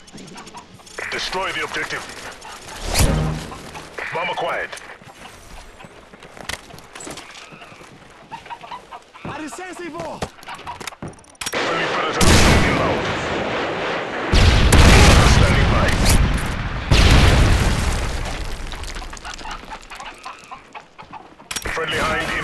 Destroy the objective. Bomb acquired. Arrestez-vous! Friendly predator inbound. Standing by. Friendly hind